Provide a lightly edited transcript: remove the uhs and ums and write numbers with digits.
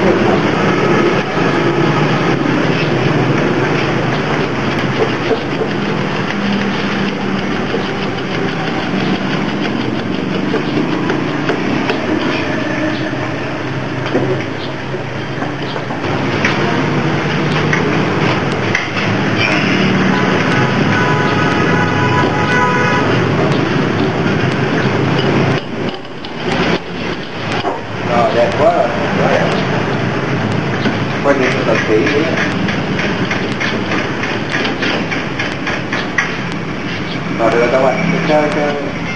Đẹp quá rồi, quá đẹp. Quay đi thật kỹ nữa. Rồi được các bạn, chơi chơi.